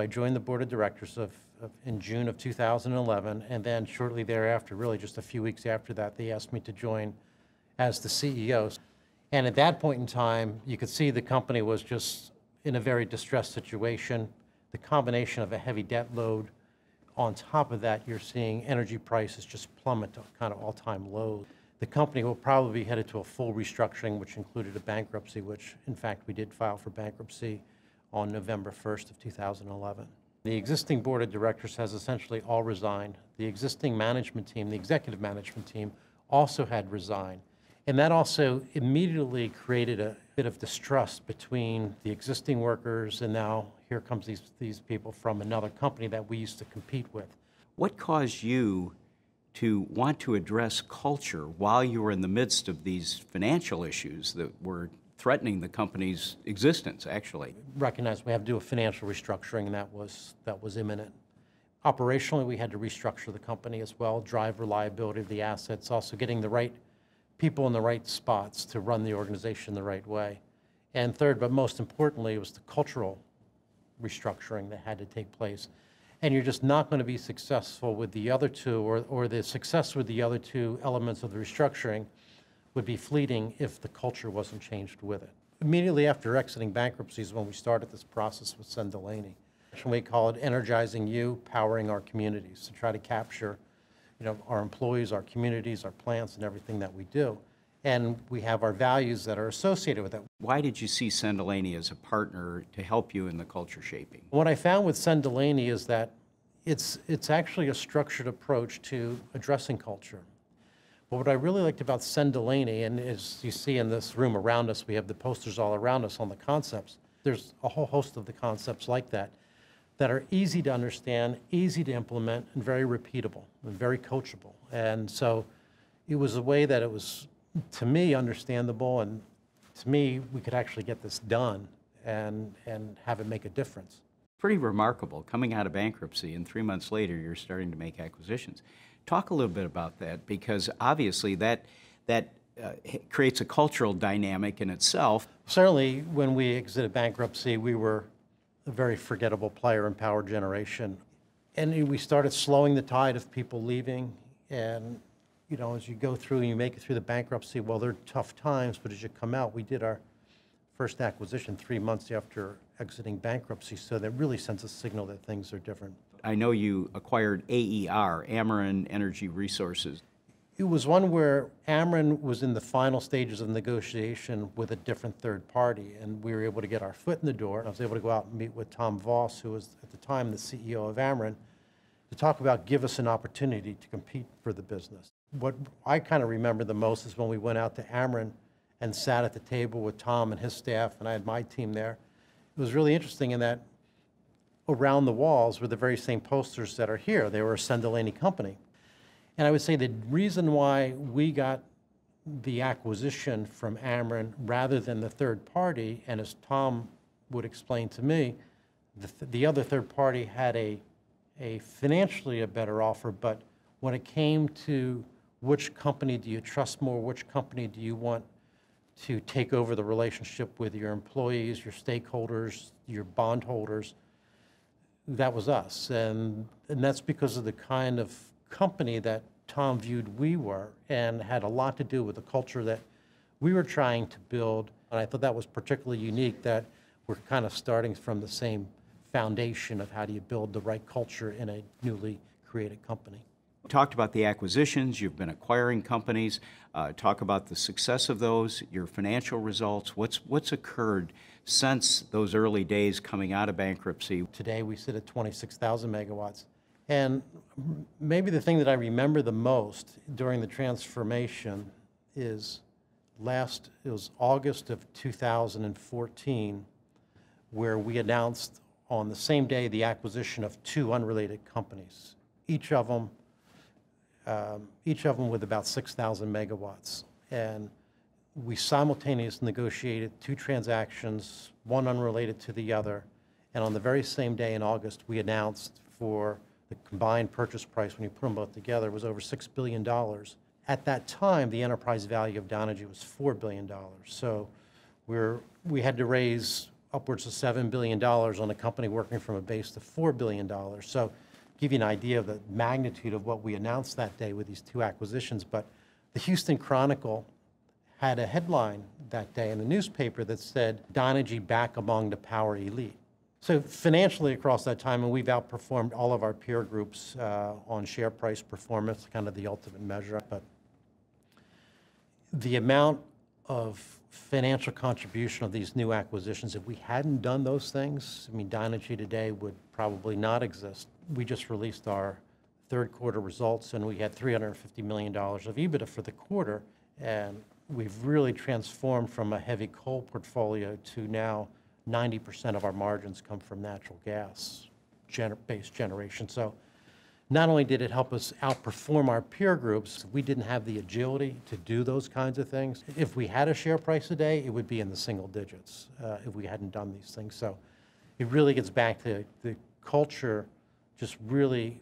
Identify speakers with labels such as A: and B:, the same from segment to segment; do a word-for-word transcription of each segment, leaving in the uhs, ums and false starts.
A: I joined the board of directors of, of, in June of two thousand eleven, and then shortly thereafter, really just a few weeks after that, they asked me to join as the C E O. And at that point in time, you could see the company was just in a very distressed situation. The combination of a heavy debt load, on top of that, you're seeing energy prices just plummet to kind of all-time lows. The company will probably be headed to a full restructuring, which included a bankruptcy, which in fact we did file for bankruptcy on November first of two thousand eleven. The existing board of directors has essentially all resigned. The existing management team, the executive management team, also had resigned. And that also immediately created a bit of distrust between the existing workers, and now here comes these, these people from another company that we used to compete with.
B: What caused you to want to address culture while you were in the midst of these financial issues that were threatening the company's existence, actually?
A: Recognize we have to do a financial restructuring, and that was, that was imminent. Operationally, we had to restructure the company as well, drive reliability of the assets, also getting the right people in the right spots to run the organization the right way. And third, but most importantly, it was the cultural restructuring that had to take place. And you're just not going to be successful with the other two, or, or the success with the other two elements of the restructuring would be fleeting if the culture wasn't changed with it. Immediately after exiting bankruptcy is when we started this process with Sen Delaney. We call it Energizing You, Powering Our Communities, to try to capture you know, our employees, our communities, our plants, and everything that we do. And we have our values that are associated with that.
B: Why did you see Sen Delaney as a partner to help you in the culture shaping?
A: What I found with Sen Delaney is that it's, it's actually a structured approach to addressing culture. But what I really liked about Sen Delaney, and as you see in this room around us, we have the posters all around us on the concepts. There's a whole host of the concepts like that that are easy to understand, easy to implement, and very repeatable, and very coachable. And so it was a way that it was, to me, understandable, and to me, we could actually get this done and, and have it make a difference.
B: Pretty remarkable, coming out of bankruptcy, and three months later, you're starting to make acquisitions. Talk a little bit about that, because obviously that, that uh, creates a cultural dynamic in itself.
A: Certainly, when we exited bankruptcy, we were a very forgettable player in power generation. And we started slowing the tide of people leaving. And, you know, as you go through and you make it through the bankruptcy, well, they're tough times, but as you come out, we did our first acquisition three months after exiting bankruptcy, so that really sends a signal that things are different.
B: I know you acquired A E R, Ameren Energy Resources.
A: It was one where Ameren was in the final stages of negotiation with a different third party, and we were able to get our foot in the door. I was able to go out and meet with Tom Voss, who was at the time the C E O of Ameren, to talk about give us an opportunity to compete for the business. What I kind of remember the most is when we went out to Ameren and sat at the table with Tom and his staff, and I had my team there. It was really interesting in that around the walls were the very same posters that are here. They were a Sen Delaney company. And I would say the reason why we got the acquisition from Ameren rather than the third party, and as Tom would explain to me, the, th the other third party had a, a financially a better offer, but when it came to which company do you trust more, which company do you want to take over the relationship with your employees, your stakeholders, your bondholders, that was us. And, and that's because of the kind of company that Tom viewed we were, and had a lot to do with the culture that we were trying to build. And I thought that was particularly unique, that we're kind of starting from the same foundation of how do you build the right culture in a newly created company.
B: You talked about the acquisitions, you've been acquiring companies. Uh, talk about the success of those, your financial results. What's, what's occurred since those early days coming out of bankruptcy?
A: Today we sit at twenty-six thousand megawatts. And maybe the thing that I remember the most during the transformation is last, it was August of two thousand fourteen, where we announced on the same day the acquisition of two unrelated companies, each of them, um, each of them with about six thousand megawatts. And we simultaneously negotiated two transactions, one unrelated to the other. And on the very same day in August, we announced for the combined purchase price, when you put them both together, was over six billion dollars. At that time, the enterprise value of Dynegy was four billion dollars. So we're, we had to raise upwards of seven billion dollars on a company working from a base of four billion dollars. So give you an idea of the magnitude of what we announced that day with these two acquisitions. But the Houston Chronicle had a headline that day in the newspaper that said, Dynegy back among the power elite. So financially across that time, and we've outperformed all of our peer groups uh, on share price performance, kind of the ultimate measure. But the amount of financial contribution of these new acquisitions, if we hadn't done those things, I mean, Dynegy today would probably not exist. We just released our third quarter results, and we had three hundred fifty million dollars of EBITDA for the quarter, and we've really transformed from a heavy coal portfolio to now ninety percent of our margins come from natural gas gener based generation. So not only did it help us outperform our peer groups, we didn't have the agility to do those kinds of things. If we had a share price today, it would be in the single digits uh, if we hadn't done these things. So it really gets back to the culture just really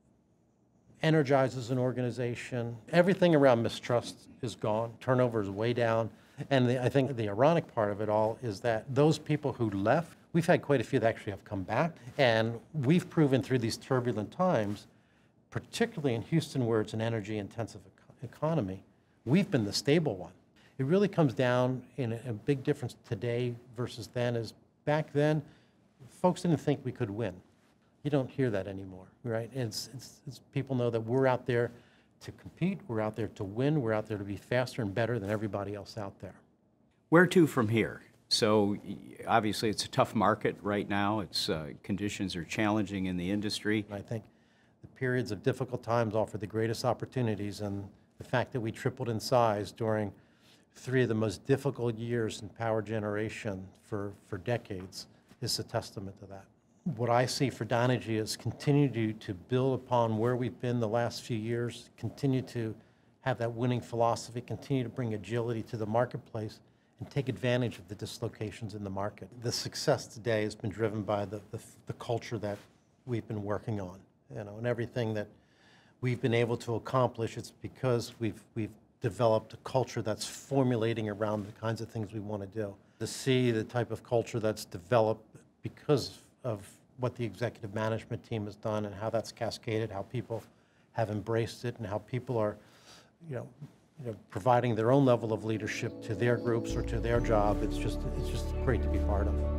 A: energizes an organization. Everything around mistrust is gone. Turnover is way down. And the, I think the ironic part of it all is that those people who left, we've had quite a few that actually have come back. And we've proven through these turbulent times, particularly in Houston where it's an energy-intensive economy, we've been the stable one. It really comes down in a, a big difference today versus then is back then, folks didn't think we could win. You don't hear that anymore, right? It's, it's, it's people know that we're out there to compete, we're out there to win, we're out there to be faster and better than everybody else out there.
B: Where to from here? So obviously it's a tough market right now. It's uh, conditions are challenging in the industry.
A: I think the periods of difficult times offer the greatest opportunities, and the fact that we tripled in size during three of the most difficult years in power generation for, for decades is a testament to that. What I see for Dynegy is continue to, to build upon where we've been the last few years, continue to have that winning philosophy, continue to bring agility to the marketplace, and take advantage of the dislocations in the market. The success today has been driven by the, the, the culture that we've been working on, you know, and everything that we've been able to accomplish, it's because we've, we've developed a culture that's formulating around the kinds of things we want to do. To see the type of culture that's developed because of what the executive management team has done and how that's cascaded, how people have embraced it, and how people are, you know, you know, providing their own level of leadership to their groups or to their job. It's just, it's just great to be part of.